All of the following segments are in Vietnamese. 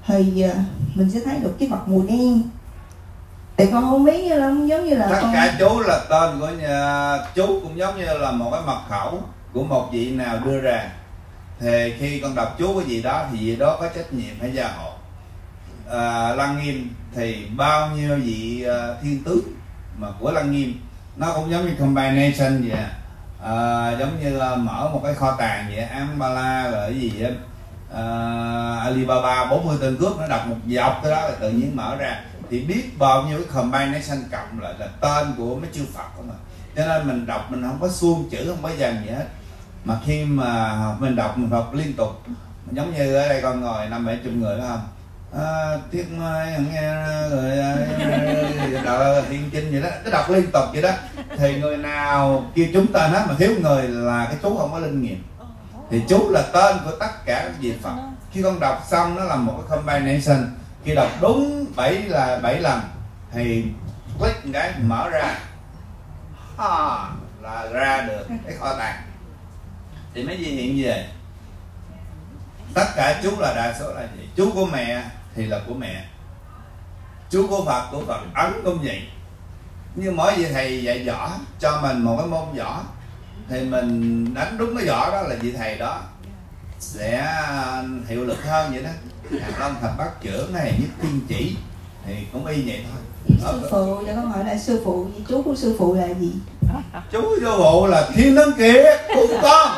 thì mình sẽ thấy được cái vật màu đen. Thì con không biết như là giống như là tất con... cả chú là tên của nhà, chú cũng giống như là một cái mật khẩu của một vị nào đưa ra. Thì khi con đọc chú cái gì đó thì vị đó có trách nhiệm hay gia hộ. Lăng Nghiêm thì bao nhiêu vị thiên tướng mà của Lăng Nghiêm nó cũng giống như combination vậy. Giống như mở một cái kho tàng vậy, Ambala rồi cái gì Alibaba 40 tên cướp, nó đọc một dọc cái đó là tự nhiên mở ra. Thì biết bao nhiêu cái combination cộng lại là tên của mấy chư Phật của mình. Cho nên mình đọc mình không có suông chữ, không có dần gì hết. Mà khi mà mình đọc mình đọc liên tục, giống như ở đây con ngồi 5-7 người phải không? Tiếc nghe rồi Thiên Chinh vậy đó, cứ đọc liên tục vậy đó. Thì người nào kêu chúng tên hết, mà thiếu người là cái chú không có linh nghiệm. Thì chú là tên của tất cả các vị Phật. Khi con đọc xong nó là một cái combination. Khi đọc đúng 7 lần thì click một cái mở ra là ra được cái kho tàng. Thì mấy gì hiện về tất cả chú là đa số là gì? Chú của mẹ thì là của mẹ, chú của Phật ấn cũng vậy. Như mỗi vị thầy dạy võ cho mình một cái môn võ thì mình đánh đúng cái võ đó là vị thầy đó sẽ hiệu lực hơn vậy đó. Hàm Long Thập Bát Trưởng này, Nhất Tiên Chỉ thì cũng y vậy thôi. Sư phụ, cho con hỏi lại sư phụ, chú của sư phụ là gì? Chú của sư phụ là Thiên Lớn Kiệt của con.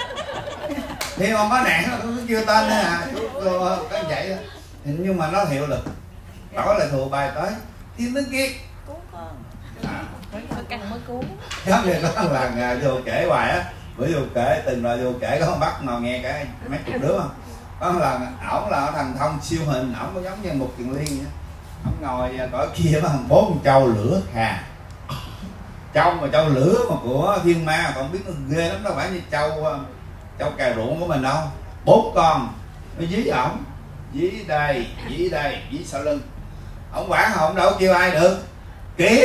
Thì ông có nạn nó cứ kêu tên nữa chú cái vậy đó. Nhưng mà nó hiệu lực. Đổi lại thù bài tới Thiên Lớn Kiệt cứu con. Căng mới cứu. Giống như có một lần vô kể hoài á, bữa vô kể từng rồi vô kể có bắt ngồi nghe cả mấy chục đứa không. Có một lần ổng là thần thông siêu hình, ổng có giống như một Kiền Liên vậy. Ổng ngồi cõi kia có 4 châu lửa khà. Châu lửa mà của thiên ma, còn biết nó ghê lắm, đâu phải như châu cà ruộng của mình đâu. 4 con nó dí ổng, dí đây, dí sau lưng. Ổng quản không đâu kêu ai được. Kỹ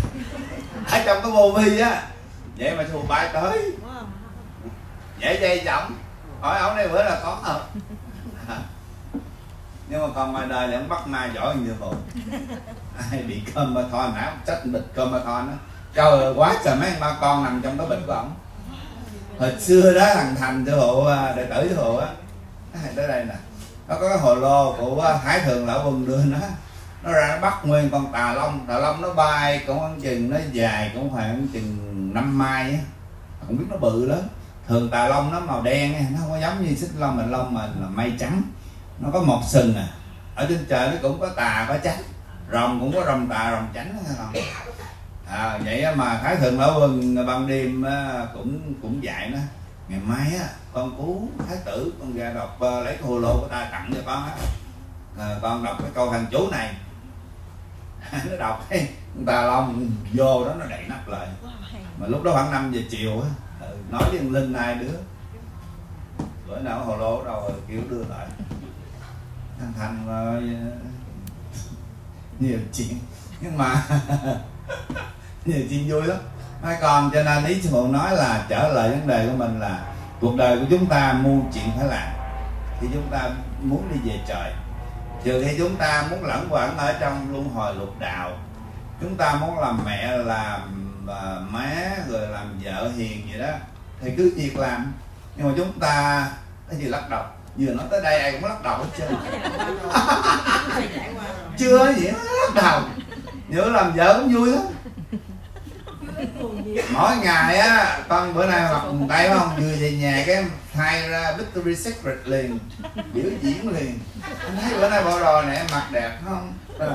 ở trong cái movie á, vậy mà thù bay tới dễ dây chậm hỏi ổng đây bữa là có không. Nhưng mà còn ngoài đời thì ổng bắt ma giỏi như vậy. Ai bị cơm ma thon nã sách bịch cơm ma thon đó, trời ơi, quá trời mấy ba con nằm trong cái bịch của ổng. Hồi xưa đó thằng Thành sư phụ đệ tử sư phụ á, tới đây nè, nó có cái hồ lô của Thái Thượng Lão Quân đưa nó ra, nó bắt nguyên con tà long nó bay cũng khoảng chừng, nó dài cũng khoảng chừng 5 mai á, không biết nó bự lắm. Thường tà long nó màu đen, nó không có giống như xích long mình là mây trắng, nó có một sừng ở trên trời nó cũng có tà có chánh, rồng cũng có rồng tà rồng chánh đó, vậy mà Thái Thượng Lão Quân ban đêm cũng dạy nó, ngày mai á con cứu thái tử, con ra đọc lấy cái hồ lô của ta tặng cho con á, con đọc cái câu thần chú này. Nó đọc cái tà long vô đó nó đậy nắp lại, mà lúc đó khoảng 5 giờ chiều á, nói với thằng Linh hai đứa bữa nào hồ lô đâu rồi kêu đưa lại. Thằng Thành nhiều chuyện, nhưng mà nhiều chuyện vui lắm hai con. Cho nên ý sư phụ nói là trở lại vấn đề của mình là cuộc đời của chúng ta muôn chuyện phải làm khi chúng ta muốn đi về trời, trừ khi chúng ta muốn lẫn quẩn ở trong luân hồi lục đạo, chúng ta muốn làm mẹ làm má rồi làm vợ hiền vậy đó thì cứ việc làm. Nhưng mà chúng ta cái gì lắc đầu, vừa nói tới đây ai cũng lắc đầu hết trơn. Chưa gì lắc đầu, nhớ làm vợ cũng vui lắm. Mỗi ngày á con bữa nay mặc quần tây không, vừa về nhà cái thay ra Victory Secret liền, biểu diễn liền. Anh thấy bữa nay bộ đồ này em mặc đẹp không?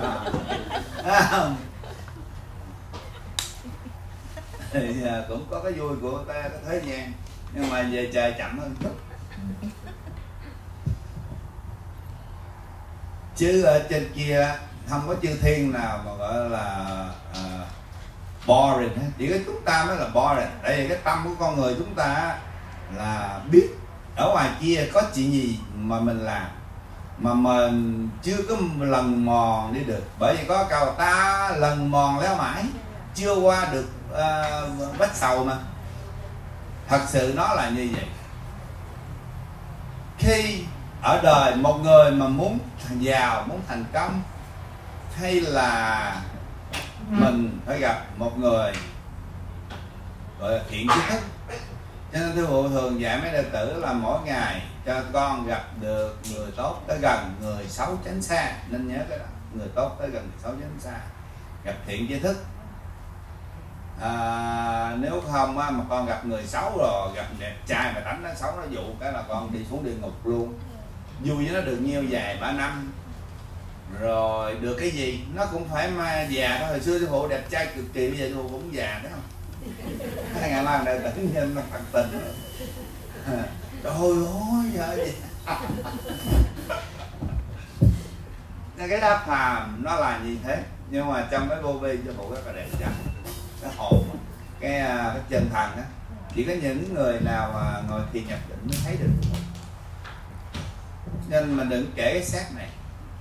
Thì cũng có cái vui của ta cái thế gian, nhưng mà về trời chậm hơn chút. Chứ ở trên kia không có chư thiên nào mà gọi là boring hết, chỉ có chúng ta mới là boring. Tại vì cái tâm của con người chúng ta là biết ở ngoài kia có chuyện gì mà mình làm mà mình chưa có lần mòn đi được. Bởi vì có câu ta lần mòn léo mãi chưa qua được vết sầu mà. Thật sự nó là như vậy. Khi ở đời một người mà muốn giàu, muốn thành công, hay là mình phải gặp một người gọi là thiện tri thức. Cho nên Sư Phụ thường dạy mấy đệ tử là mỗi ngày cho con gặp được người tốt tới gần, người xấu tránh xa. Nên nhớ cái đó, người tốt tới gần, người xấu tránh xa. Gặp thiện tri thức. Nếu không mà con gặp người xấu rồi, gặp đẹp trai mà tánh nó xấu, nó dụ cái là con đi xuống địa ngục luôn. Vui với nó được nhiêu vài 3 năm rồi được cái gì nó cũng phải mà già thôi. Hồi xưa Sư Phụ đẹp trai cực kỳ, bây giờ Sư Phụ cũng già đấy không? Hai ngày mai đệ tử nhân nó phật tình. Trời ơi giờ gì cái đáp phàm nó là như thế, nhưng mà trong cái vô vi Sư Phụ rất là đẹp trai, cái hồn, cái chân thần á, chỉ có những người nào mà ngồi thiền nhập định mới thấy được. Nên mình đừng kể cái xác này.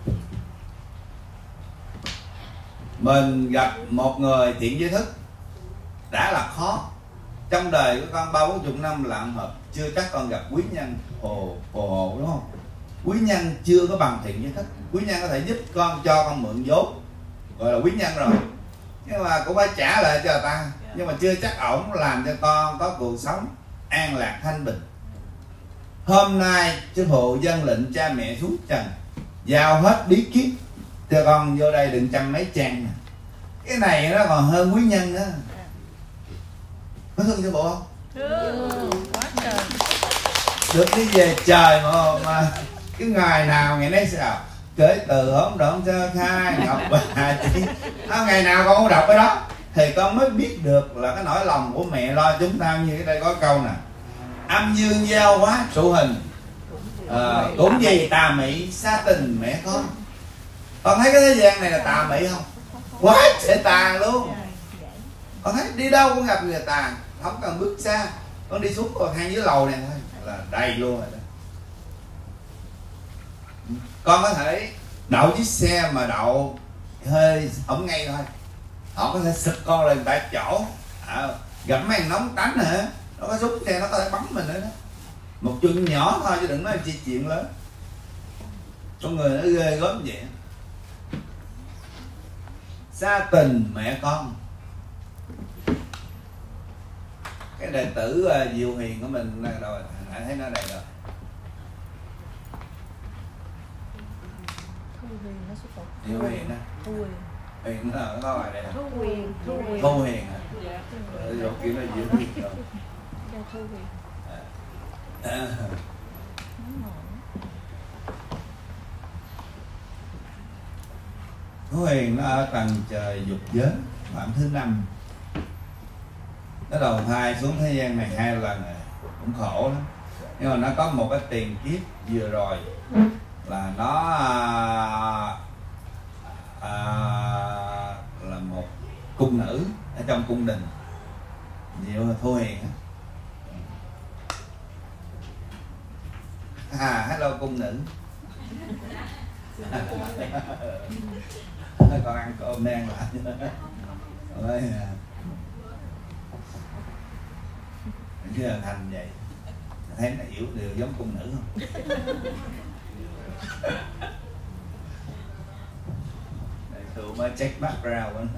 Mình gặp một người thiện tri thức đã là khó. Trong đời của con 30-40 năm lặng hợp, chưa chắc con gặp quý nhân hồ đúng không? Quý nhân chưa có bằng thiện tri thức. Quý nhân có thể giúp con, cho con mượn vốn, gọi là quý nhân rồi, nhưng mà cũng phải trả lại cho người ta. Nhưng mà chưa chắc ổng làm cho con có cuộc sống an lạc thanh bình. Hôm nay Sư Phụ dâng lệnh cha mẹ xuống trần, giao hết bí kíp cho con vô đây, đừng trăm mấy trang. Cái này nó còn hơn quý nhân nữa. Có thương Sư Phụ không? Quá trời. Được đi về trời mà cái ngày nào ngày nấy sao kể từ hỗn độn sơ khai ngọc bà chỉ ngày nào con không đọc cái đó thì con mới biết được là cái nỗi lòng của mẹ lo chúng ta. Như cái đây có câu nè: âm dương giao hóa trụ hình, cũng gì tà mị xa tình mẹ con. Con thấy cái thế gian này là tà mị không? Quá trời tà luôn. Con thấy đi đâu cũng gặp người tà, không cần bước xa, con đi xuống con hang dưới lầu này thôi là đầy luôn rồi đó. Con có thể đậu chiếc xe mà đậu hơi không ngay thôi, họ có thể xịt con lên tại chỗ. Gặp mấy thằng nóng tánh hả, nó có súng xe nó có thể bắn mình nữa đó. Một chuyện nhỏ thôi chứ đừng nói chi chuyện lớn. Con người nó ghê gớm vậy. Xa tình mẹ con. Cái đệ tử Diệu Huyền của mình rồi, thấy nó đây rồi. Diệu Huyền đó. Huyền nó có bài đây. Thu Huyền hả? Rồi kiểu là Diệu Huyền rồi. Thu Huyền. Thu Huyền nó ở tầng trời dục giới, phạm thứ 5. Nó đầu thai xuống thế gian này 2 lần rồi, cũng khổ lắm. Nhưng mà nó có một cái tiền kiếp vừa rồi là nó là một cung nữ ở trong cung đình. Diệu Thu Huyền. Hello cung nữ. Con ăn cơm đang lại. Chứ là thành vậy. Thấy nó hiểu đều giống cung nữ không? Tụi mới check background đó.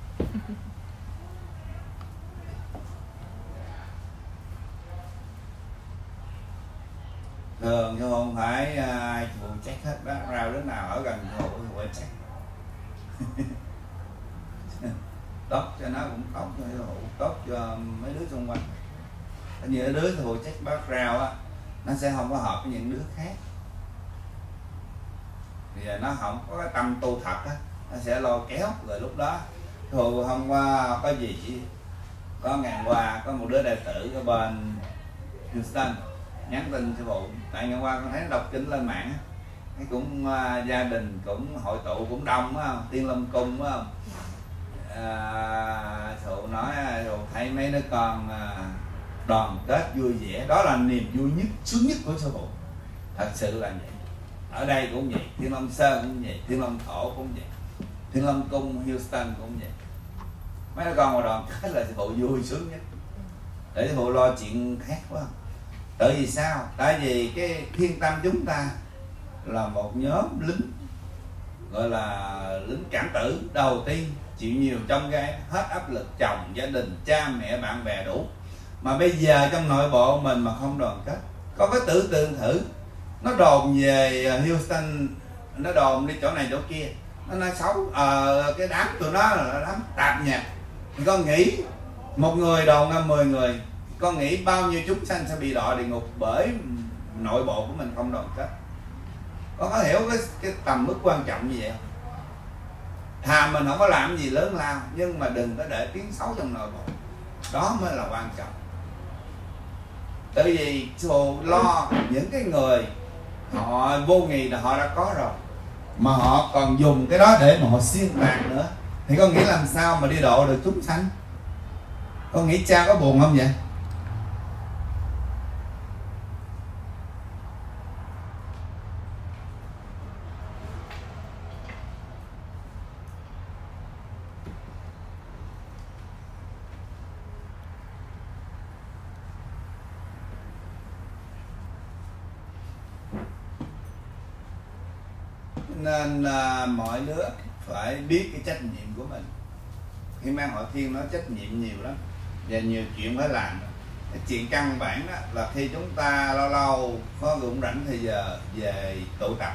Thường chứ không phải ai phụ check hết background, đứa nào ở gần phụ phải check. Tốt cho nó cũng tốt cho phụ, tốt cho mấy đứa xung quanh. Nhiều đứa phụ check background á, nó sẽ không có hợp với những đứa khác. Bây giờ nó không có cái tâm tu thật á, nó sẽ lôi kéo. Rồi lúc đó Thu hôm qua có gì, có ngày qua có một đứa đệ tử ở bên Houston nhắn tin Sư Phụ. Tại ngày qua con thấy đọc kinh lên mạng, thấy cũng gia đình cũng hội tụ cũng đông á, Tiên Lâm Cung á. Sư Phụ nói rồi thấy mấy đứa con đoàn kết vui vẻ, đó là niềm vui nhất, sướng nhất của Sư Phụ. Thật sự là vậy. Ở đây cũng vậy, Thiên Long Sơn cũng vậy, Thiên Long Thổ cũng vậy, Thiên Long Cung Houston cũng vậy. Mấy đứa con mà đoàn kết là Sư Phụ vui sướng nhất. Để Sư Phụ lo chuyện khác quá. Tại vì sao? Tại vì cái thiên tâm chúng ta là một nhóm lính gọi là lính cảm tử đầu tiên chịu nhiều trong gai, hết áp lực chồng, gia đình, cha mẹ, bạn bè đủ. Mà bây giờ trong nội bộ mình mà không đoàn kết, có cái tưởng tượng thử, nó đồn về Houston, nó đồn đi chỗ này chỗ kia, nó nói xấu cái đám tụi nó là đám tạp nhạc. Thì con nghĩ một người đồn ra 10 người, con nghĩ bao nhiêu chúng sanh sẽ bị đọa địa ngục bởi nội bộ của mình không đoàn kết. Con có hiểu cái tầm mức quan trọng như vậy không? Thà mình không có làm gì lớn lao, nhưng mà đừng có để tiếng xấu trong nội bộ, đó mới là quan trọng. Tại vì lo những cái người họ vô nghị là họ đã có rồi, mà họ còn dùng cái đó để mà họ xuyên tạc nữa, thì con nghĩ làm sao mà đi độ được chúng sanh? Con nghĩ cha có buồn không vậy? Nên mọi đứa phải biết cái trách nhiệm của mình. Khi mang hội thiên nó trách nhiệm nhiều lắm và nhiều chuyện phải làm. Cái chuyện căn bản đó là khi chúng ta lâu lâu có cũng rảnh thì giờ về tụ tập,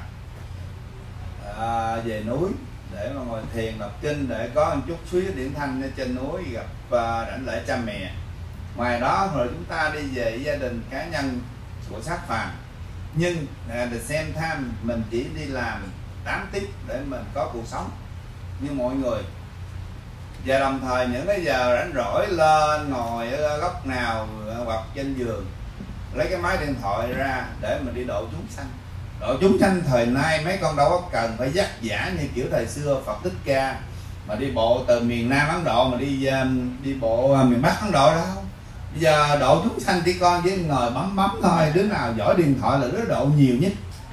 về núi để mà ngồi thiền đọc kinh, để có một chút suy điển thanh ở trên núi, gặp đảnh lễ cha mẹ. Ngoài đó rồi chúng ta đi về gia đình cá nhân của xác phàm, nhưng at the same time mình chỉ đi làm 8 tiết để mình có cuộc sống như mọi người. Và đồng thời những cái giờ rảnh rỗi lên ngồi ở góc nào hoặc trên giường, lấy cái máy điện thoại ra để mình đi độ chúng sanh. Độ chúng sanh thời nay mấy con đâu có cần phải dắt dã như kiểu thời xưa Phật Thích Ca mà đi bộ từ miền Nam Ấn Độ mà đi bộ miền Bắc Ấn Độ đâu. Bây giờ độ chúng sanh chỉ con với ngồi bấm thôi, đứa nào giỏi điện thoại là đứa độ nhiều nhất.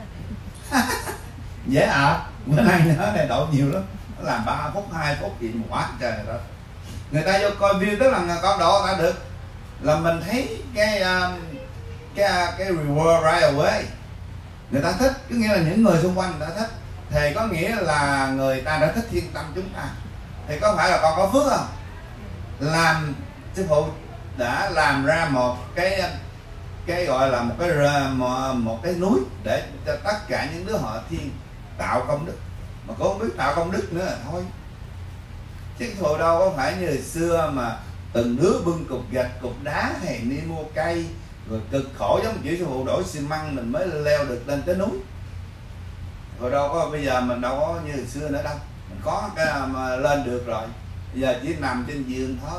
Dễ ạ. Bữa nay nữa này độ nhiều lắm, nó làm 3 phút 2 phút gì mà quá trời đó. Người ta vô coi view, tức là con độ ta được là mình thấy cái reward right away. Người ta thích, có nghĩa là những người xung quanh người ta thích, thì có nghĩa là người ta đã thích thiên tâm chúng ta. Thì có phải là con có phước không? Làm sư phụ đã làm ra một cái gọi là một cái núi để cho tất cả những đứa họ thiên tạo công đức, mà cô không biết tạo công đức nữa là thôi. Chứ thôi đâu có phải như hồi xưa mà từng đứa bưng cục gạch cục đá hay đi mua cây rồi cực khổ giống kiểu sư phụ đổ xi măng mình mới leo được lên tới núi. Rồi đâu có, bây giờ mình đâu có như hồi xưa nữa đâu, mình có cái mà lên được rồi, bây giờ chỉ nằm trên giường thôi.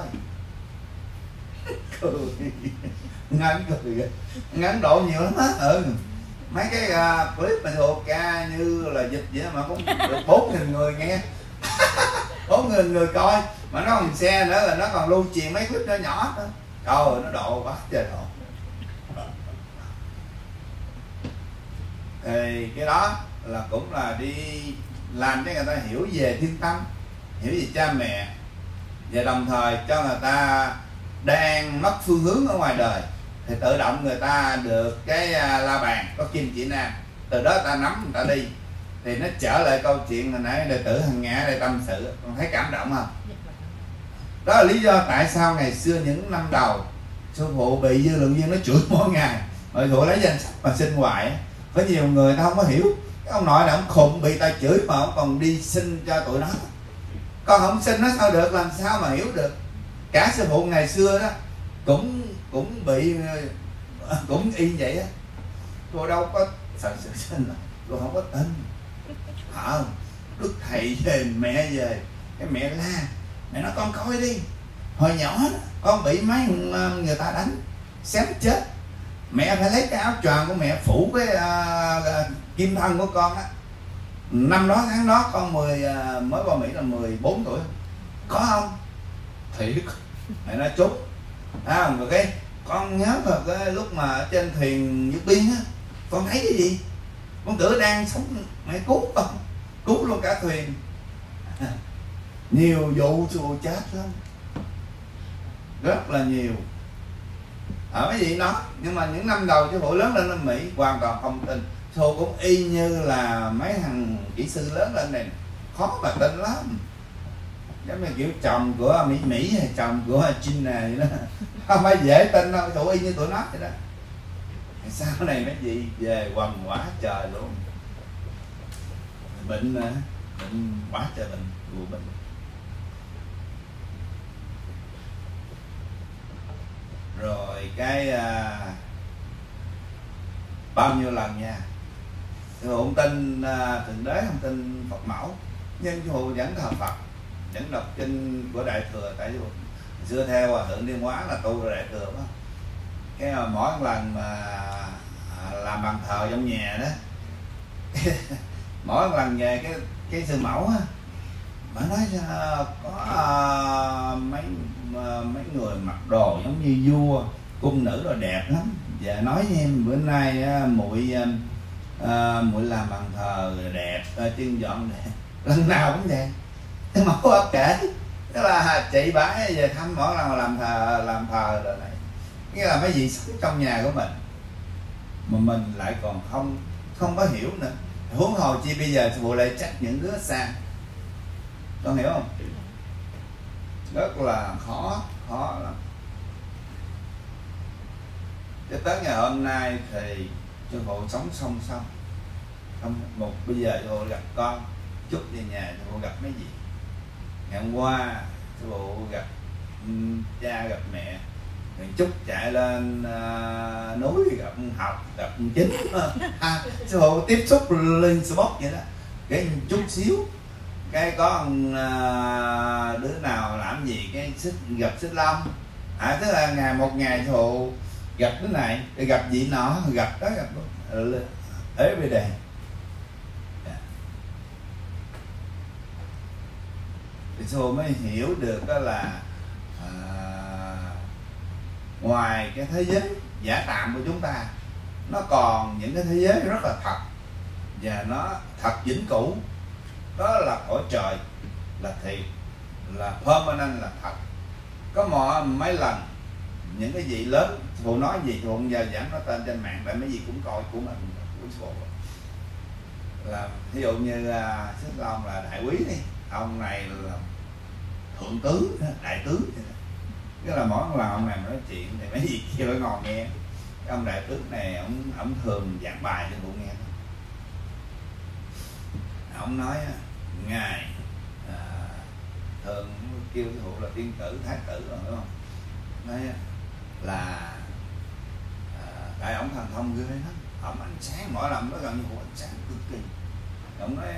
Ngắn độ nhiều lắm á. Mấy cái clip mà thuộc ca như là dịch vậy mà cũng được 4.000 người nghe. 4.000 người coi, mà nó còn xe nữa là nó còn lưu truyền mấy clip nhỏ nhỏ nữa. Trời ơi, nó độ quá trời độ. Thì cái đó là cũng là đi làm cho người ta hiểu về thiên tâm, hiểu về cha mẹ, và đồng thời cho người ta đang mất phương hướng ở ngoài đời thì tự động người ta được cái la bàn có kim chỉ nam, từ đó ta nắm người ta đi. Thì nó trở lại câu chuyện hồi nãy đệ tử Hằng Ngã đây tâm sự, con thấy cảm động không? Đó là lý do tại sao ngày xưa những năm đầu sư phụ bị dư luận viên nó chửi mỗi ngày, mọi người lấy danh sách mà xin hoài. Có nhiều người ta không có hiểu, cái ông nội này ông khùng bị ta chửi mà ông còn đi xin cho tụi nó. Con không xin nó sao được, làm sao mà hiểu được. Cả sư phụ ngày xưa đó cũng bị cũng y vậy á. Tôi đâu có sợ sự sinh, tôi không có tin. Đức thầy về mẹ về, cái mẹ la, mẹ nói con coi đi, hồi nhỏ đó, con bị mấy người ta đánh xém chết, mẹ phải lấy cái áo choàng của mẹ phủ cái kim thân của con á. Năm đó tháng đó con mới qua Mỹ là 14 tuổi, có không? Thiệt, mẹ nói trúng. Rồi cái con nhớ là cái lúc mà ở trên thuyền Nhật Biên á, con thấy cái gì? Con tưởng đang sống, mẹ cứu con, cứu luôn cả thuyền. Nhiều vụ chết lắm, rất là nhiều. Ở cái gì đó, nhưng mà những năm đầu sư phụ lớn lên ở Mỹ hoàn toàn không tin. Thôi cũng y như là mấy thằng kỹ sư lớn lên này, khó mà tin lắm. Giống như kiểu chồng của Mỹ hay chồng của Chinh này đó, không phải dễ tin đâu, thôi y như tụi nó vậy đó. Sau này mấy chị về quần quá trời luôn, bệnh quá trời bệnh, vụ bệnh. Rồi cái bao nhiêu lần nha, Sư Phụ tin Thượng Đế, không tin Phật mẫu, nhưng Sư Phụ vẫn thờ Phật, vẫn đọc kinh của Đại Thừa. Tại vì xưa theo Hòa Thượng Điên Hóa là tu Đại Thừa đó. Cái mỗi lần mà làm bàn thờ trong nhà đó mỗi lần về cái sư mẫu á, bà nói có mấy người mặc đồ giống như vua cung nữ rồi đẹp lắm, và nói với em bữa nay muội làm bàn thờ đẹp, chân dọn đẹp, lần nào cũng vậy. Sư mẫu có kể, tức là chị bả về thăm mỗi lần làm thờ rồi này, nghĩa là mấy vị sống trong nhà của mình mà mình lại còn không có hiểu nữa, huống hồ chi bây giờ Sư Phụ lại trách những đứa xa, con hiểu không? Rất là khó lắm. Cho tới ngày hôm nay thì Sư Phụ sống song song, một bây giờ Sư Phụ gặp con chút về nhà, Sư Phụ gặp mấy gì. Ngày hôm qua Sư Phụ gặp cha gặp mẹ, rồi chút chạy lên núi gặp học, gặp Chính. Sư Phụ tiếp xúc lên spot vậy đó, cái chút xíu cái có đứa nào làm gì cái gặp Xích Long, tức là một ngày Sư Phụ gặp đứa này, gặp vị nọ, gặp đó, gặp every day. Thì Sư Phụ mới hiểu được đó là ngoài cái thế giới giả tạm của chúng ta, nó còn những cái thế giới rất là thật, và nó thật vĩnh cửu. Đó là cõi trời, là thiệt, là permanent, là thật. Có mấy lần những cái vị lớn, Sư Phụ nói gì Sư Phụ không giờ giảng nó tên trên mạng, tại mấy vị cũng coi của mình của Sư Phụ. Là ví dụ như Xích Long là đại quý đi, ông này là thượng tướng, đại tướng. Cái là mỗi lần ông này nói chuyện thì mấy gì kia phải ngồi nghe. Cái ông đại tướng này ông thường giảng bài cho Phụ nghe. Ông nói ngài thường kêu Sư Phụ là tiên tử, thái tử rồi, đúng không? Nói là tại ông thần thông ghê lắm, ông ánh sáng mỗi lần nó gần như Phụ ánh sáng cực kỳ. Ông nói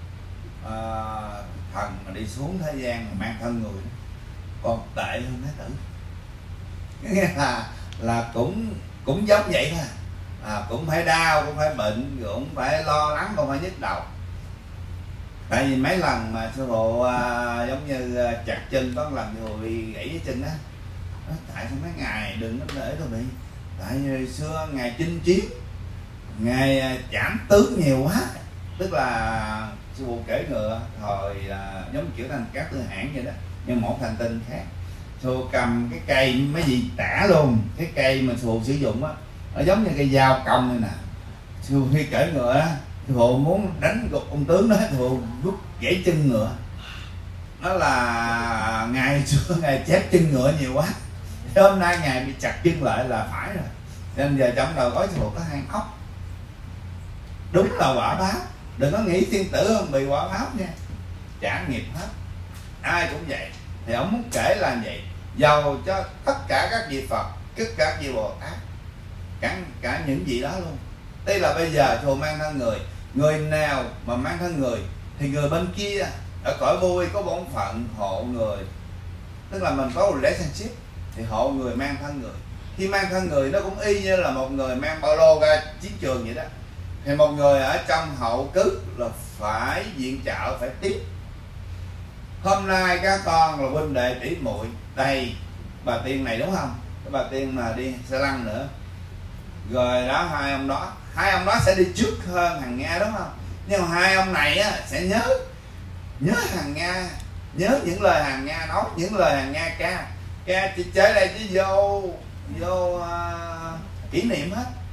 thần mà đi xuống thế gian mà mang thân người còn tệ hơn thái tử. Nghĩa là cũng giống vậy thôi, cũng phải đau, cũng phải bệnh, cũng phải lo lắng, cũng phải nhức đầu. Tại vì mấy lần mà Sư Phụ giống như chặt chân, có một lần Sư Phụ bị gãy cái chân á, tại sao mấy ngài đừng có để tôi bị, tại vì xưa ngài chinh chiến, ngài chảm tướng nhiều quá, tức là Sư Phụ kể ngựa thời giống kiểu thành các tư hãng vậy đó, nhưng một thành tinh khác. Sư Phụ cầm cái cây mấy gì tả luôn, cái cây mà Sư Phụ sử dụng á, nó giống như cây dao cong này nè. Sư Phụ khi cởi ngựa á, Sư Phụ muốn đánh gục ông tướng đó, Sư Phụ rút gãy chân ngựa. Nó là ngày xưa ngài chép chân ngựa nhiều quá, thế hôm nay ngài bị chặt chân lại là phải rồi, nên giờ trong đầu gói Sư Phụ có hang ốc. Đúng là quả báo, đừng có nghĩ thiên tử không bị quả báo nha, trả nghiệp hết, ai cũng vậy. Thì ông muốn kể là vậy, giàu cho tất cả các vị Phật, tất cả các vị Bồ Tát, cả những vị đó luôn. Đây là bây giờ Sư Phụ mang thân người, người nào mà mang thân người thì người bên kia ở cõi vui có bổn phận hộ người, tức là mình có relationship thì hộ người mang thân người. Khi mang thân người nó cũng y như là một người mang ba lô ra chiến trường vậy đó, thì một người ở trong hậu cứ là phải viện trợ, phải tiếp. Hôm nay các con là huynh đệ tỷ muội đây, bà Tiên này đúng không, cái bà Tiên mà đi xe lăn nữa, rồi đó hai ông đó sẽ đi trước hơn thằng Nga đúng không, nhưng mà hai ông này á, sẽ nhớ thằng Nga, nhớ những lời thằng Nga nói, những lời thằng Nga ca chỉ chơi đây chứ vô kỷ niệm hết.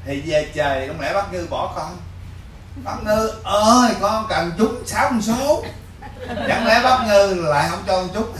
thì về trời không lẽ bác Ngư bỏ con? Bác Ngư ơi con cần trúng 6 con số, chẳng lẽ bác Ngư lại không cho con trúng?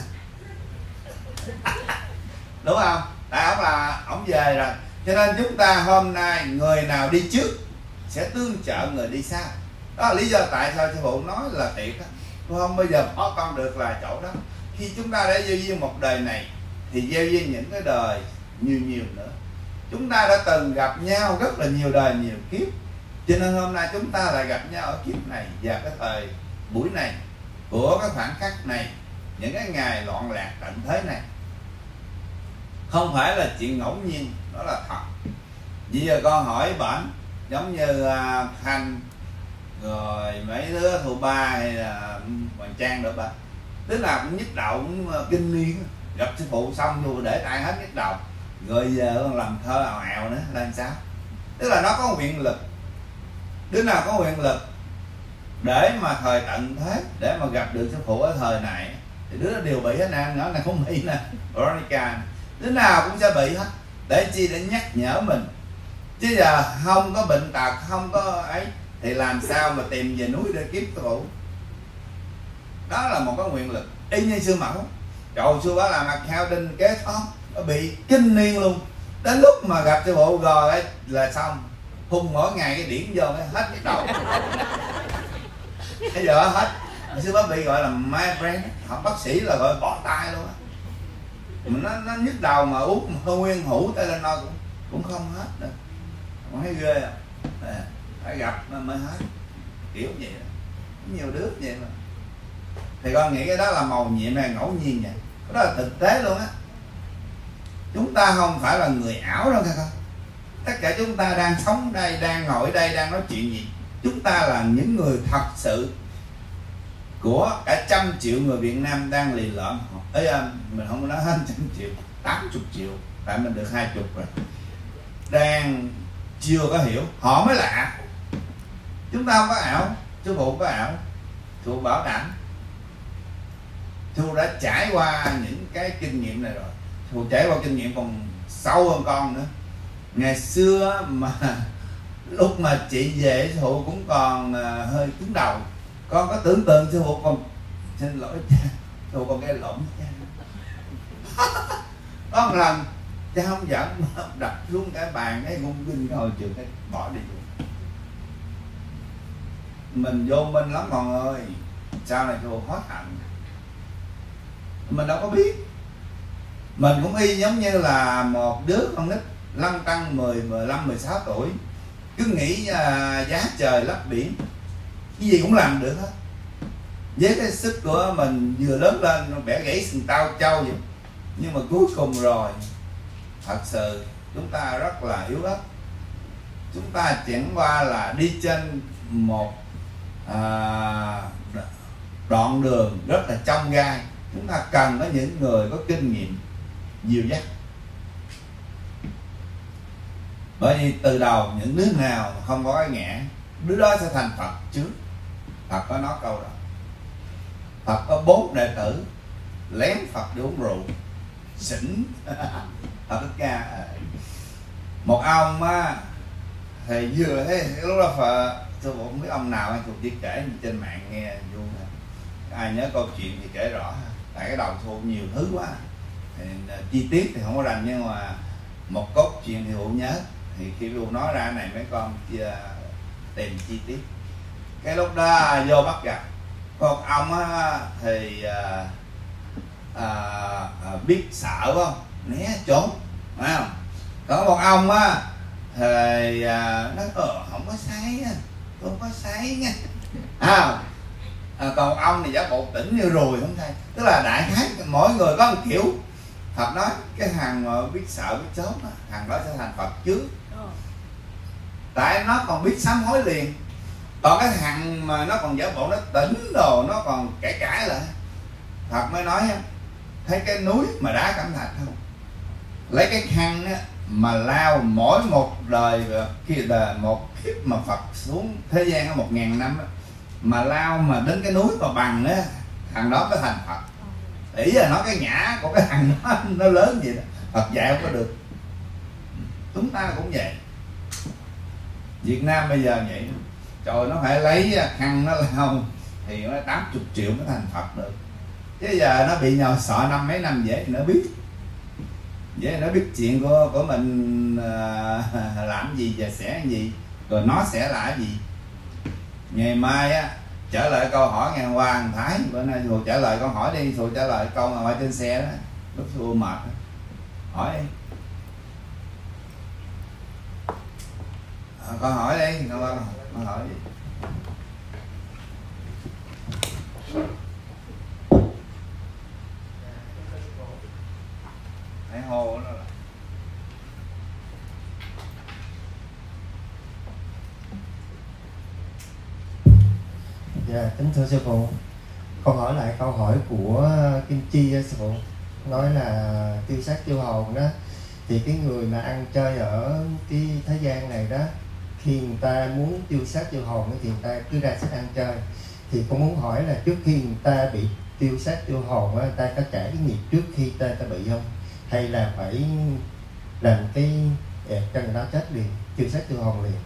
Đúng không? Tại ông là ông về rồi. Cho nên chúng ta hôm nay người nào đi trước sẽ tương trợ người đi sau. Đó là lý do tại sao sư phụ nói là thiệt á, tôi không bao giờ bỏ con được là chỗ đó. Khi chúng ta đã gieo duyên một đời này thì gieo duyên những cái đời nhiều nhiều nữa. Chúng ta đã từng gặp nhau rất là nhiều đời nhiều kiếp, cho nên hôm nay chúng ta lại gặp nhau ở kiếp này và cái thời buổi này của cái khoảnh khắc này, những cái ngày loạn lạc tận thế này. Không phải là chuyện ngẫu nhiên, đó là thật. Bây giờ con hỏi bệnh giống như Khanh rồi mấy đứa Thu Ba hay là Hoàng Trang nữa bà, tức là cũng nhức đầu, cũng kinh niên, gặp sư phụ xong rồi để tay hết nhức đầu, rồi giờ làm thơ ào ào nữa là sao? Tức là nó có quyền lực, đứa nào có quyền lực để mà thời tận thế, để mà gặp được sư phụ ở thời này thì đứa nó đều bị hết nè. Nó này không bị nè, Veronica, đứa nào cũng sẽ bị hết. Để chi? Để nhắc nhở mình. Chứ giờ không có bệnh tật, không có ấy thì làm sao mà tìm về núi để kiếm sư phụ? Đó là một cái quyền lực. Y như sư Mẫu, trời sư bá làm accounting kế toán, nó bị kinh niên luôn. Đến lúc mà gặp sư phụ rồi ấy, là xong, phun mỗi ngày cái điển vô hết cái đầu. Bây giờ hết. Sư bá bị gọi là migraine, học bác sĩ là gọi bỏ tay luôn á. Nó nhức đầu mà uống nguyên hũ Tylenol cũng không hết nữa. Con thấy ghê không? Phải gặp mới hết, kiểu vậy đó. Nhiều đứa vậy mà. Thì con nghĩ cái đó là màu nhiệm hay ngẫu nhiên vậy? Cái đó là thực tế luôn á. Chúng ta không phải là người ảo đâu nghe con. Tất cả chúng ta đang sống đây, đang ngồi đây, đang nói chuyện gì, chúng ta là những người thật sự của cả 100 triệu người Việt Nam đang lì lợm. Mình không nói hết 100 triệu, 80 triệu, tại mình được 20 rồi, đang chưa có hiểu, họ mới lạ. Chúng ta không có ảo, sư phụ có ảo, sư phụ bảo đảm. Sư phụ đã trải qua những cái kinh nghiệm này rồi, sư phụ trải qua kinh nghiệm còn sâu hơn con nữa. Ngày xưa mà lúc mà chị về sư phụ cũng còn hơi cứng đầu, con có tưởng tượng sư phụ còn xin lỗi cha, sư phụ còn cái lộn cha. Có một lần cha không giận, đập xuống cái bàn cái gung kinh rồi chừng cái bỏ đi luôn. Mình vô minh lắm con ơi, sau này sư phụ hối hận. Mình đâu có biết. Mình cũng y giống như là một đứa con nít lăn tăng 10, 15, 16 tuổi, cứ nghĩ giá trời lấp biển, cái gì cũng làm được hết. Với cái sức của mình vừa lớn lên nó bẻ gãy sừng tao trâu vậy. Nhưng mà cuối cùng rồi, thật sự chúng ta rất là yếu ớt. Chúng ta chẳng qua là đi trên một đoạn đường rất là chông gai. Chúng ta cần có những người có kinh nghiệm dìu dắt. Bởi vì từ đầu những đứa nào không có cái ngã, đứa đó sẽ thành Phật trước. Phật có nói câu đó. Phật có 4 đệ tử lén Phật để uống rượu, xỉn. Phật Thích Ca. Một ông á thì vừa thấy lúc đó Phật, tôi không biết ông nào, tôi chỉ kể trên mạng nghe vui. Ai nhớ câu chuyện thì kể rõ, tại cái đầu thu nhiều thứ quá thì, chi tiết thì không có rành, nhưng mà một cốt chuyện thì Hữu nhớ. Thì khi Hữu nói ra này mấy con tìm chi tiết. Cái lúc đó vô bắt gặp con ông á, thì biết sợ không, né trốn, phải không? Còn một ông á thì nói không có say, không có say nha. Còn ông thì giả bộ tỉnh như ruồi không thay. Tức là đại khái mỗi người có một kiểu. Phật nói cái thằng mà biết sợ biết trốn, thằng đó sẽ thành Phật trước. Tại nó còn biết sám hối liền. Còn cái thằng mà nó còn giả bộ nó tỉnh đồ, nó còn cãi lại, Phật mới nói thấy cái núi mà đá cẩm thạch không, lấy cái khăn á, mà lao mỗi một đời kia là một kiếp mà Phật xuống thế gian ở 1000 năm á, mà lao mà đến cái núi mà bằng á, thằng đó mới thành Phật. Ý là nói cái ngã của cái thằng đó nó lớn vậy đó, Phật dạy không có được. Chúng ta cũng vậy. Việt Nam bây giờ vậy, trời, nó phải lấy khăn nó lau thì nó 80 triệu nó thành Phật được. Chứ giờ nó bị nhò sọ năm mấy năm dễ thì nó biết, dễ nó biết chuyện của mình làm gì và sẽ làm gì, rồi nó sẽ là cái gì. Ngày mai á trở lại câu hỏi ngày hôm qua thằng Thái bữa nay Thùa trả lời câu hỏi đi, Thùa trả lời câu mà ở trên xe đó, lúc Thùa mệt hỏi đi. Con hỏi đi, con hỏi đi. Hãy hô nó là. Dạ, kính thưa sư phụ, con hỏi lại câu hỏi của Kim Chi sư phụ, nói là tiêu xác tiêu hồn đó, thì cái người mà ăn chơi ở cái thế gian này đó, khi người ta muốn tiêu xác tiêu hồn thì người ta cứ ra sức ăn chơi, thì con muốn hỏi là trước khi người ta bị tiêu xác tiêu hồn người ta có trả cái nghiệp trước khi ta bị không, hay là phải làm cái cho người ta chết liền, tiêu xác tiêu hồn liền?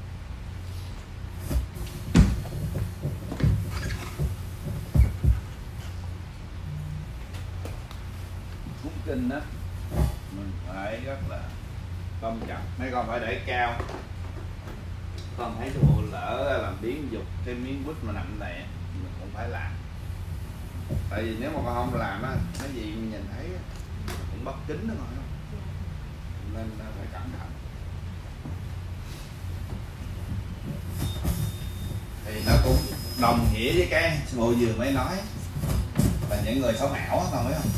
Cúng kinh đó mình phải rất là tôn trọng, mấy con phải để cao. Con thấy Thùa lỡ làm biến dục cái miếng bút mà nằm này mình cũng phải làm, tại vì nếu mà con không làm á, cái gì mình nhìn thấy cũng bất kính đó rồi, nên phải cẩn thận. Thì nó cũng đồng nghĩa với cái sư phụ vừa mới nói là những người sống ảo á, con biết không?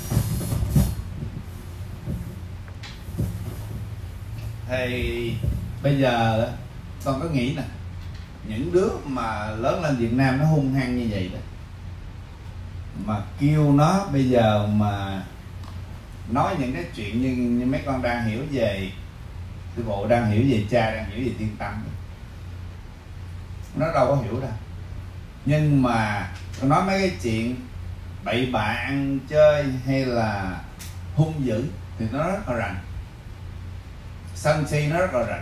Thì bây giờ con có nghĩ nè, những đứa mà lớn lên Việt Nam nó hung hăng như vậy đó, mà kêu nó bây giờ mà nói những cái chuyện như mấy con đang hiểu về sư phụ, đang hiểu về cha, đang hiểu về tiên tâm, nó đâu có hiểu đâu. Nhưng mà con nói mấy cái chuyện bậy bạ ăn chơi hay là hung dữ thì nó rất là rành, sân si nó rất là rành.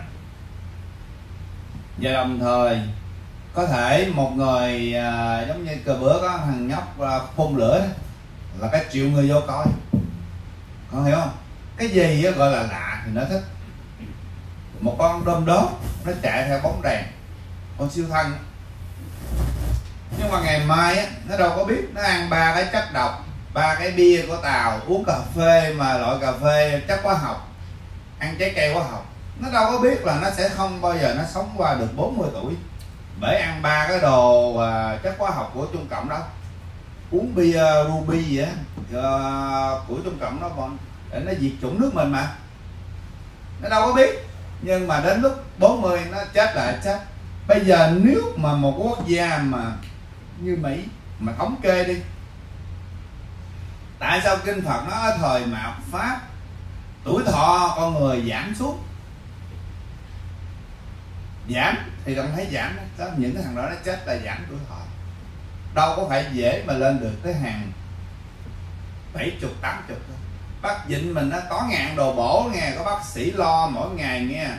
Và đồng thời có thể một người giống như cờ bữa có thằng nhóc phun lửa đó, là cái triệu người vô coi, con hiểu không? Cái gì đó gọi là lạ thì nó thích. Một con đom đóm nó chạy theo bóng đèn, con siêu thân, nhưng mà ngày mai á, nó đâu có biết nó ăn 3 cái chất độc, 3 cái bia của Tàu, uống cà phê mà loại cà phê chất hóa học, ăn trái cây hóa học, nó đâu có biết là nó sẽ không bao giờ nó sống qua được 40 tuổi bởi ăn 3 cái đồ chất hóa học của Trung Cộng đó, uống bia ruby gì á của Trung Cộng đó bọn để nó diệt chủng nước mình mà, nó đâu có biết. Nhưng mà đến lúc 40 nó chết lại chết. Bây giờ nếu mà một quốc gia mà như Mỹ mà thống kê đi, tại sao kinh Phật nó ở thời mạt Pháp tuổi thọ con người giảm xuống, giảm thì đồng thấy giảm đó, những cái thằng đó nó chết là giảm tuổi thọ, đâu có phải dễ mà lên được tới hàng 70, 80 thôi. Bác Vịnh mình nó có ngàn đồ bổ nghe, có bác sĩ lo mỗi ngày nghe,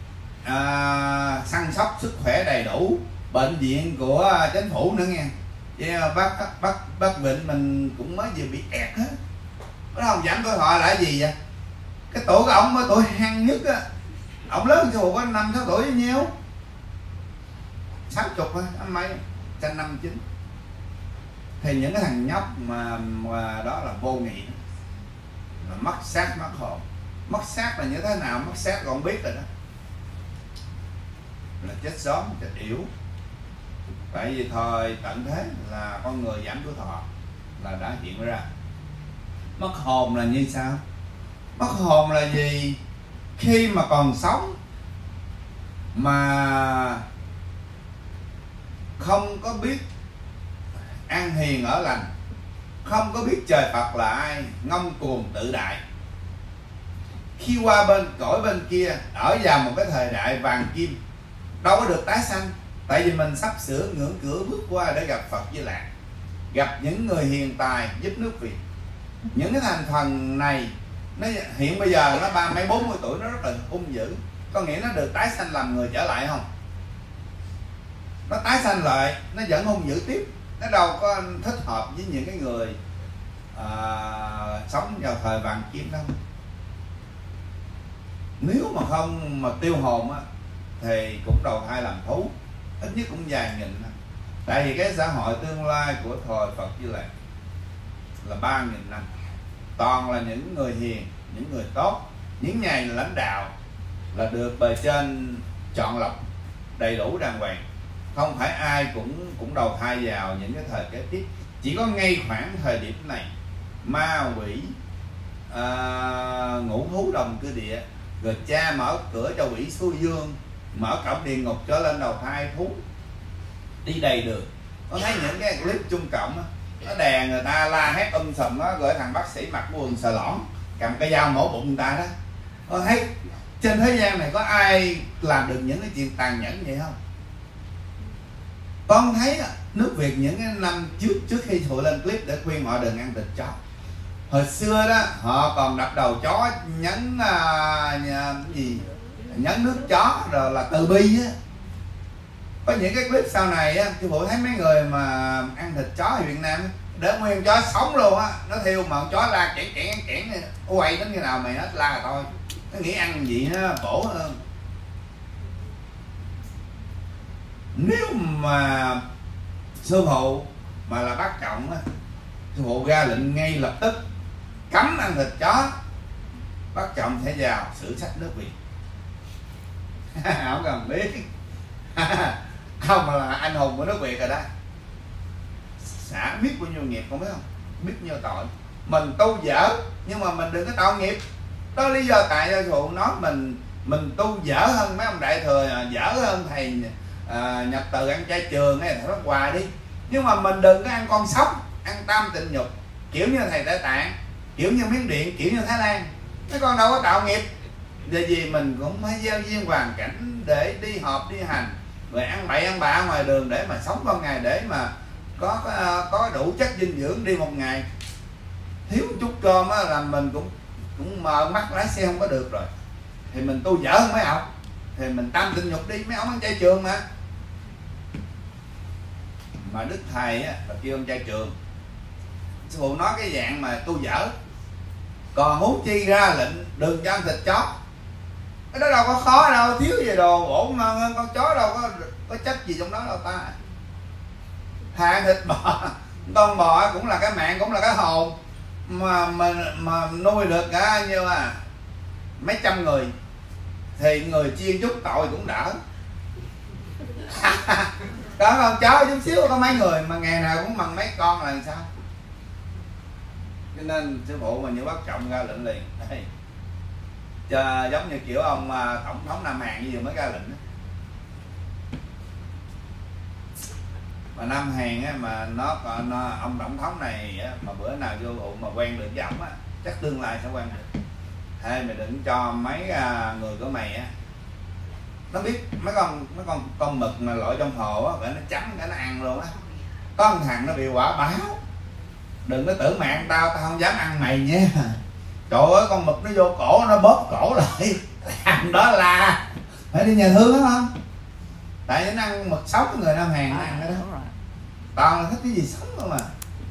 săn sóc sức khỏe đầy đủ, bệnh viện của chính phủ nữa nghe. Vậy bác Vịnh mình cũng mới vừa bị ẹt hết, nó không giảm tuổi thọ là cái gì vậy? Cái tuổi của ông mới tuổi hăng nhất á, ông lớn sư phụ có 5-6 tuổi với nhiêu? 60 thôi, anh mấy 159. Thì những cái thằng nhóc mà đó là vô nghị, là mất xác mất hồn. Mất xác là như thế nào? Mất xác còn biết rồi đó, là chết sớm, chết yếu. Tại vì thời tận thế là con người giảm tuổi thọ là đã hiện ra. Mất hồn là như sao? Mất hồn là gì? Khi mà còn sống mà không có biết ăn hiền ở lành, không có biết trời Phật là ai, ngông cuồng tự đại, khi qua bên cõi bên kia ở vào một cái thời đại vàng kim, đâu có được tái sanh. Tại vì mình sắp sửa ngưỡng cửa bước qua để gặp Phật Di Lạc, gặp những người hiền tài giúp nước Việt. Những cái thành phần này nó hiện bây giờ nó 30 mấy 40 tuổi, nó rất là hung dữ. Có nghĩa nó được tái sanh làm người trở lại không? nó tái sanh lại, nó vẫn hung dữ tiếp. Nó đâu có thích hợp với những cái người sống vào thời vàng kim đâu. Nếu mà không mà tiêu hồn á, thì cũng đầu thai làm thú, ít nhất cũng vài nghìn năm. Tại vì cái xã hội tương lai của thời Phật Như Lai là 3.000 năm, toàn là những người hiền, những người tốt, những nhà lãnh đạo là được bề trên chọn lọc đầy đủ đàng hoàng. Không phải ai cũng đầu thai vào những cái thời kế tiếp. Chỉ có ngay khoảng thời điểm này ma quỷ ngũ thú đồng cư địa, rồi cha mở cửa cho quỷ xuôi dương, mở cổng địa ngục trở lên đầu thai thú đi đầy đường. Có thấy những cái clip Trung Cộng đó, nó đè người ta la hét sùm đó, rồi thằng bác sĩ mặc quần sờ lõn cầm cái dao mổ bụng người ta đó. Có thấy trên thế gian này có ai làm được những cái chuyện tàn nhẫn vậy không? Con thấy nước Việt những cái năm trước khi thụ lên clip để khuyên họ đừng ăn thịt chó. Hồi xưa đó họ còn đập đầu chó nhấn nhấn nước chó rồi là từ bi á. Có những cái clip sau này á, sư phụ thấy mấy người mà ăn thịt chó ở Việt Nam để nguyên chó sống luôn á, nó thiêu mà con chó la kẽn quay đến khi nào mày hết la thôi. Nó nghĩ ăn gì nó bổ hơn. Nếu mà sư phụ mà là bác Trọng á, sư phụ ra lệnh ngay lập tức cấm ăn thịt chó, bác Trọng sẽ vào sử sách nước Việt. Không cần biết. Không mà là anh hùng của nước Việt rồi đó. Xả biết bao nhiêu nghiệp không biết không? Biết nhiêu tội. Mình tu dở nhưng mà mình đừng có tạo nghiệp. Đó lý do tại sư phụ nói mình tu dở hơn mấy ông đại thừa, dở hơn thầy nhập từ ăn chay trường hay thầy Pháp Hòa đi. Nhưng mà mình đừng có ăn con sống, ăn tam tịnh nhục kiểu như thầy Đại Tạng, kiểu như Miến Điện, kiểu như Thái Lan. Mấy con đâu có tạo nghiệp. Vì gì mình cũng phải gieo duyên hoàn cảnh để đi họp đi hành, rồi ăn bậy ăn bạ ngoài đường để mà sống con ngày, để mà có đủ chất dinh dưỡng đi một ngày. Thiếu một chút cơm á là mình cũng mờ mắt lái xe không có được rồi. Thì mình tu dở hơn mấy ông, thì mình tam tịnh nhục đi, mấy ông ăn chay trường mà. Mà đức thầy á là kêu ăn chay trường. Sư phụ nói cái dạng mà tu dở. Còn huống chi ra lệnh đừng cho ăn thịt chó, cái đó đâu có khó đâu, thiếu gì đồ bổ ngon hơn con chó, đâu có chất gì trong đó đâu ta. Thà thịt bò, con bò cũng là cái mạng, cũng là cái hồn, mà nuôi được cả như là mấy trăm người thì người chiên chút tội cũng đỡ. Có con chó chút xíu có mấy người mà ngày nào cũng bằng mấy con là làm sao? Cho nên sư phụ mà như bác Trọng ra lệnh liền đây. Giống như kiểu ông tổng thống Nam Hàn như vừa mới ra lệnh đó. Mà Nam Hàn á, mà ông tổng thống này á, mà bữa nào vô vụ mà quen được với ổng á, chắc tương lai sẽ quen được. Ê, mày đừng cho mấy người của mày á, nó biết mấy con mực mà lội trong hồ á, nó chấm cái nó ăn luôn á. Có một thằng nó bị quả báo, đừng có tưởng mạng tao không dám ăn mày nha. Trời ơi, con mực nó vô cổ, nó bóp cổ lại. Thằng đó là phải đi nhà thương đó không? Tại nó ăn mực sống, người Nam Hàn nó ăn cái đó. Toàn là thích cái gì sống không à.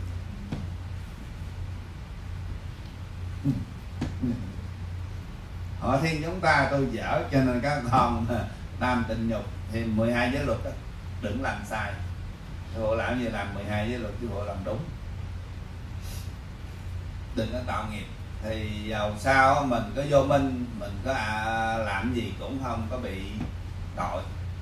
Họ thiên chúng ta tôi dở, cho nên các con tam tịnh nhục thì 12 giới luật đó, đừng làm sai. Sư phụ làm gì làm 12 giới luật, sư phụ làm đúng. Đừng có tạo nghiệp. Thì giàu sao mình có vô minh, mình có làm gì cũng không có bị tội.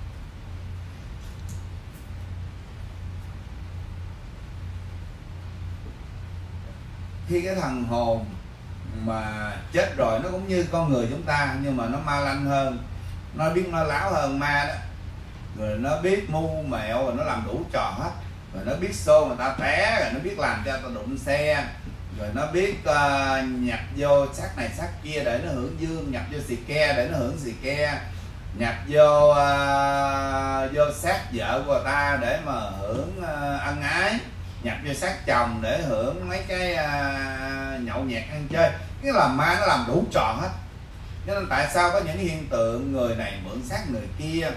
Khi cái thằng hồn mà chết rồi, nó cũng như con người chúng ta, nhưng mà nó ma lanh hơn, nó biết nó láo hơn ma đó. Rồi nó biết mưu mẹo, rồi nó làm đủ trò hết. Rồi nó biết xô người ta té, rồi nó biết làm cho ta đụng xe, rồi nó biết nhập vô xác này xác kia để nó hưởng dương, nhập vô xì ke để nó hưởng xì ke, nhập vô xác vợ của ta để mà hưởng ân ái, nhập vô xác chồng để hưởng mấy cái nhậu nhẹt ăn chơi. Cái là ma nó làm đủ trò hết. Cho nên tại sao có những hiện tượng người này mượn xác người kia,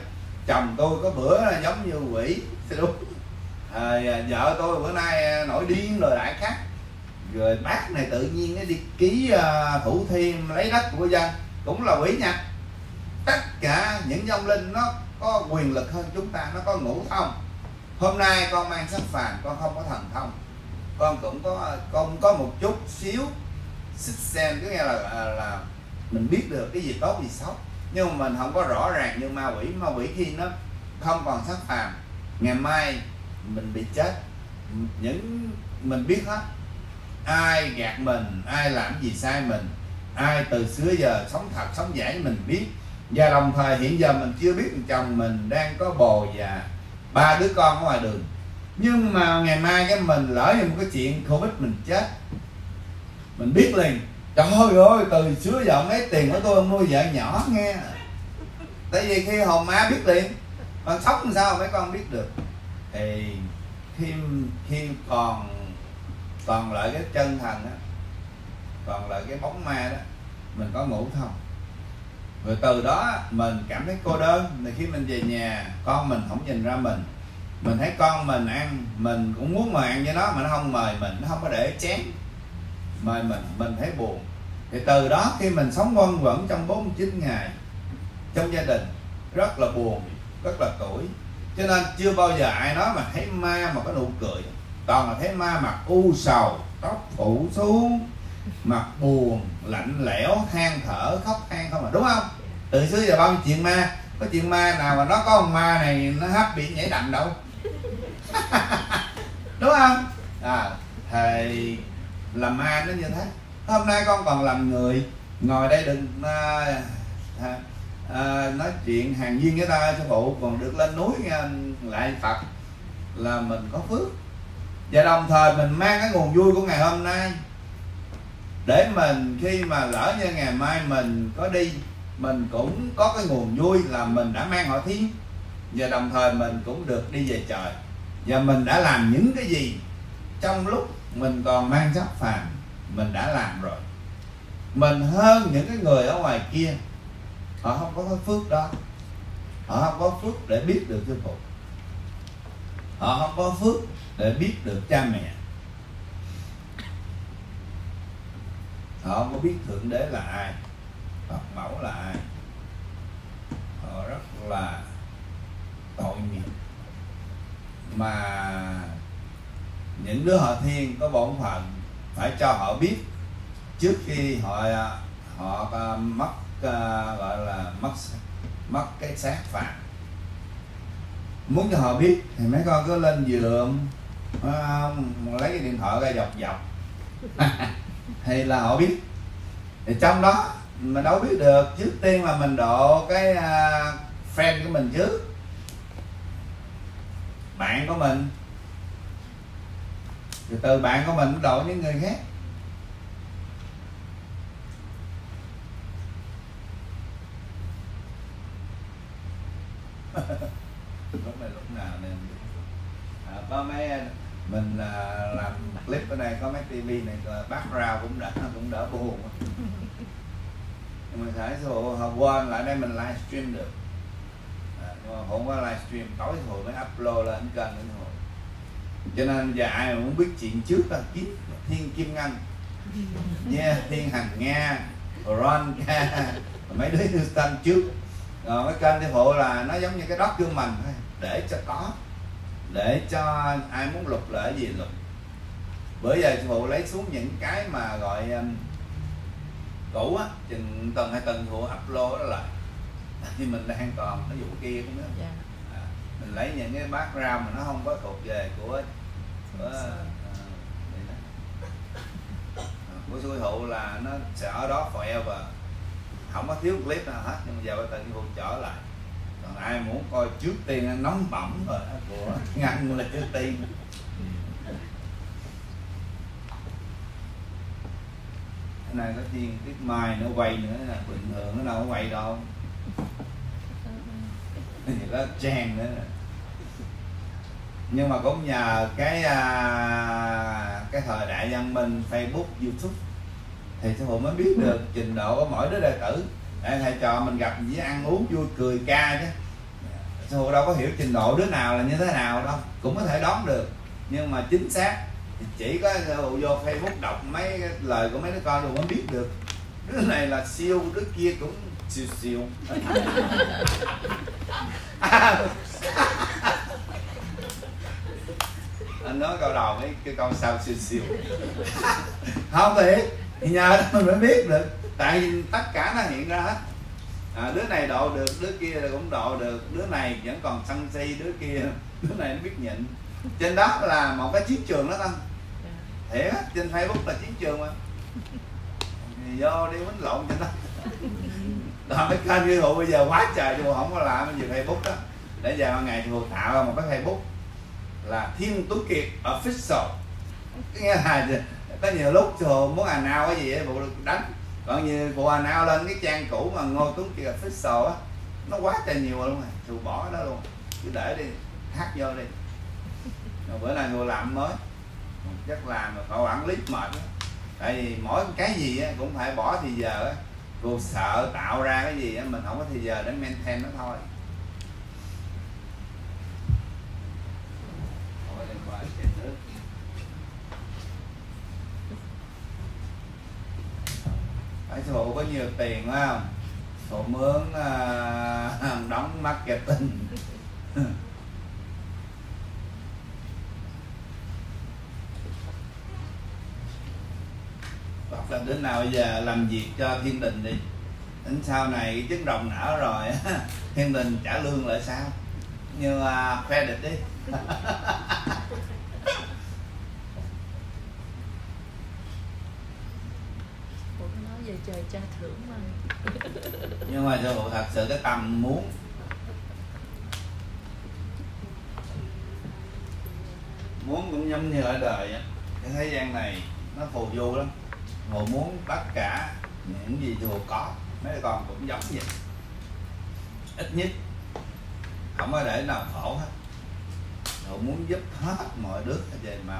chồng tôi có bữa là giống như quỷ, đúng. Vợ tôi bữa nay nổi điên rồi đại khác. Rồi bác này tự nhiên nó đi ký thủ thiêm lấy đất của dân, cũng là quỷ nha. Tất cả những vong linh nó có quyền lực hơn chúng ta, nó có ngũ thông. Hôm nay con mang sắc phàm, con không có thần thông, con cũng có một chút xíu sixth sense, có nghĩa là mình biết được cái gì tốt gì xấu, nhưng mà mình không có rõ ràng như ma quỷ. Ma quỷ khi nó không còn sắc phàm, ngày mai mình bị chết, mình biết hết ai gạt mình, ai làm gì sai mình, ai từ xưa giờ sống thật sống giả mình biết. Và đồng thời hiện giờ mình chưa biết chồng mình đang có bồ và 3 đứa con ở ngoài đường, nhưng mà ngày mai cái mình lỡ như một cái chuyện Covid mình chết, mình biết liền. Trời ơi, từ xưa giờ ông lấy tiền của tôi ông nuôi vợ nhỏ nghe. Tại vì khi hồn ma biết liền, còn sống làm sao mấy con biết được. Thì khi còn lại cái chân thần đó, còn lại cái bóng ma đó, mình có ngũ thông. Rồi từ đó mình cảm thấy cô đơn. Thì khi mình về nhà, con mình không nhìn ra mình thấy con mình ăn, mình cũng muốn mời ăn với nó mà nó không mời mình, nó không có để chén mời mình thấy buồn. Thì từ đó khi mình sống quanh quẩn trong 49 ngày trong gia đình, rất là buồn, rất là tủi. Cho nên chưa bao giờ ai nói mà thấy ma mà có nụ cười, toàn là thấy ma mặt u sầu, tóc phủ xuống, mặt buồn, lạnh lẽo, than thở, khóc than không, đúng không? Từ xưa giờ bao nhiêu chuyện ma, có chuyện ma nào mà nó có con ma này nó happy nhảy đầm đâu. Đúng không? Thầy làm ma nó như thế. Hôm nay con còn làm người, ngồi đây đừng nói chuyện hàng duyên với ta sư phụ, còn được lên núi lại Phật là mình có phước. Và đồng thời mình mang cái nguồn vui của ngày hôm nay, để mình khi mà lỡ như ngày mai mình có đi, mình cũng có cái nguồn vui là mình đã mang họ thiên. Và đồng thời mình cũng được đi về trời. Và mình đã làm những cái gì trong lúc mình còn mang sắc phàm, mình đã làm rồi. Mình hơn những cái người ở ngoài kia, họ không có cái phước đó, họ không có phước để biết được sư phụ, họ không có phước để biết được cha mẹ, họ không có biết thượng đế là ai, Phật mẫu là ai. Họ rất là tội nghiệp. Mà những đứa họ thiên có bổn phận phải cho họ biết trước khi họ mất gọi là mất cái xác phàm. Muốn cho họ biết thì mấy con cứ lên giường lấy cái điện thoại ra dọc thì là họ biết. Thì trong đó mình đâu biết được, trước tiên là mình độ cái friend của mình trước, bạn của mình, rồi từ bạn của mình độ những người khác. Lúc nào nên có mấy mình làm clip ở đây, có mấy tivi này background cũng đỡ buồn. Nhưng mà phải số họ quên lại đây mình livestream được, không có livestream tối hồi mới upload lên kênh nữa thôi. Cho nên giờ ai mà muốn biết chuyện trước là kiếm Thiên Kim Ngân, Thiên Hằng Nga, Ron Ca, mấy đứa Houston trước. Rồi cái kênh Sư Phụ là nó giống như cái document thôi, để cho có, để cho ai muốn lục lại gì lục. Bữa giờ Sư Phụ lấy xuống những cái mà gọi cũ á, chừng tuần 2 tuần Sư Phụ upload đó lại. Thì mình đang còn cái vụ kia cũng nữa. Mình lấy những cái background mà nó không có thuộc về của Sư Phụ là nó sẽ ở đó forever, không có thiếu clip nào hết. Nhưng mà giờ tự Sư Phụ trở lại. Còn ai muốn coi trước tiên nóng bỏng rồi của Ngân là trước tiên. Cái này có tiên tiếp mai nó quay nữa là bình thường, nó đâu có quay đâu. Thì có trang nữa nè. Nhưng mà cũng nhờ cái thời đại văn minh Facebook, YouTube thì Sư Phụ mới biết được trình độ của mỗi đứa đệ tử. Để thầy trò mình gặp với ăn uống vui cười ca chứ. sư phụ đâu có hiểu trình độ đứa nào là như thế nào đâu, cũng có thể đoán được, nhưng mà chính xác thì chỉ có sư phụ vô Facebook đọc mấy cái lời của mấy đứa con rồi mới biết được đứa này là siêu, đứa kia cũng siêu siêu. Anh nói câu đầu mấy cái câu sau siêu siêu. Không thiệt, thì nhờ đó mình mới biết được, tại vì tất cả nó hiện ra hết. Đứa này độ được, đứa kia cũng độ được, đứa này vẫn còn sân si, đứa kia đứa này nó biết nhịn. Trên đó là một cái chiến trường đó thôi. Thiệt á, trên Facebook là chiến trường mà. Thì vô đi quýnh lộn trên đó. Đó mấy kênh sư phụ bây giờ quá trời, sư phụ không có làm cái gì Facebook đó. Để giờ ngày sư phụ tạo ra một cái Facebook là Thiên Tuấn Kiệt Official. Nghĩa là có nhiều lúc sư phụ muốn nào cái gì ấy, phụ đánh. Còn như phụ nào lên cái trang cũ mà Ngô Tuấn Kiệt Official á, nó quá trời nhiều luôn rồi, sư phụ bỏ đó luôn. Cứ để đi, hát vô đi. Rồi bữa nay người làm mới, chắc làm rồi phải quản lý mệt đó. Tại vì mỗi cái gì á, cũng phải bỏ thì giờ á. Cô sợ tạo ra cái gì á, mình không có thì giờ để maintain nó thôi. Phải sư phụ có nhiều tiền phải không? Phụ mướn đóng marketing. Hoặc là đứa nào bây giờ làm việc cho Thiên Đình đi, đến sau này cái trứng rồng nở rồi Thiên Đình trả lương lại sao, như credit đi. Nói về trời cha thưởng mà. Nhưng mà sư phụ thật sự cái tâm muốn cũng giống như ở đời á, cái thế gian này nó phù du lắm. Ngồi muốn tất cả những gì sư phụ có, mấy con cũng giống vậy, ít nhất không có để nào khổ hết. Ngồi muốn giúp hết mọi đứa về mặt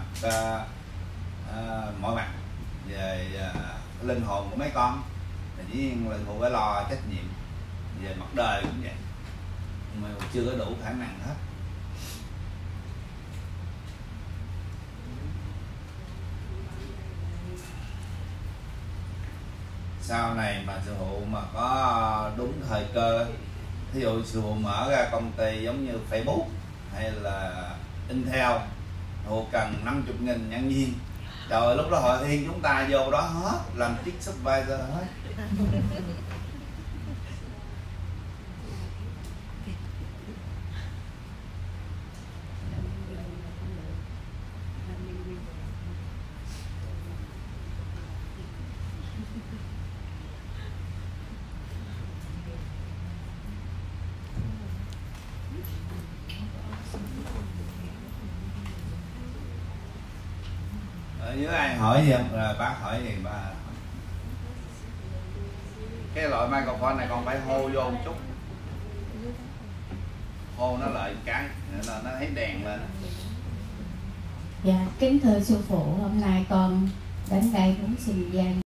mọi mặt, về linh hồn của mấy con thì dĩ nhiên là phụ phải lo trách nhiệm. Về mặt đời cũng vậy, mà chưa có đủ khả năng hết. Sau này mà sư phụ mà có đúng thời cơ, thí dụ sư phụ mở ra công ty giống như Facebook hay là Intel, sư phụ cần 50.000 nhân viên, trời lúc đó Hội Thiên chúng ta vô đó hết làm chiếc supervisor hết. Ở dưới ai hỏi gì không? Rồi bác hỏi gì bà? Cái loại microphone này còn phải hô vô một chút, hô nó lại cái là nó thấy đèn lên. Dạ, kính thưa sư phụ, hôm nay con đến đây muốn xin gian